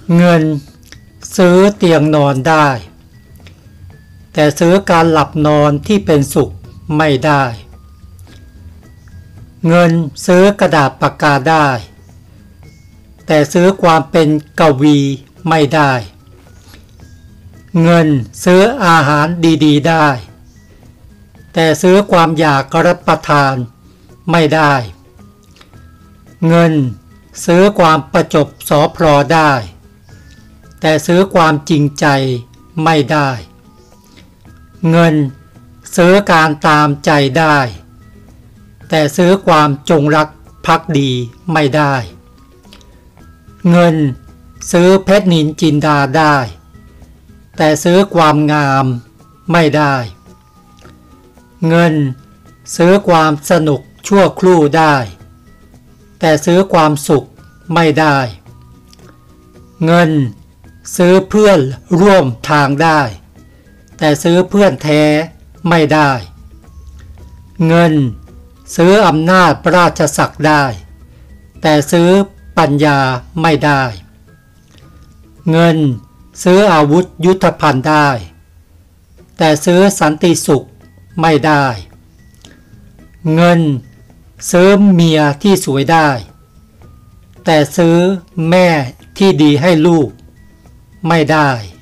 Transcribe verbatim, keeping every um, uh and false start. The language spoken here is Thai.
เงินซื้อเตียงนอนได้แต่ซื้อการหลับนอนที่เป็นสุขไม่ได้เงินซื้อกระดาษปากกาได้แต่ซื้อความเป็นกวีไม่ได้เงินซื้ออาหารดีๆได้แต่ซื้อความอยากรับประทานไม่ได้เงินซื้อความประจบสอพลอได้แต่ซื้อความจริงใจไม่ได้เงินซื้อการตามใจได้แต่ซื้อความจงรักภักดีไม่ได้เงินซื้อเพชรนินจินดาได้แต่ซื้อความงามไม่ได้เงินซื้อความสนุกชั่วครู่ได้แต่ซื้อความสุขไม่ได้เงินซื้อเพื่อนร่วมทางได้แต่ซื้อเพื่อนแท้ไม่ได้เงินซื้ออำนาจราชศักดิ์ได้แต่ซื้อปัญญาไม่ได้เงินซื้ออาวุธยุทโธภัณฑ์ได้แต่ซื้อสันติสุขไม่ได้เงินซื้อเมียที่สวยได้แต่ซื้อแม่ที่ดีให้ลูกไม่ได้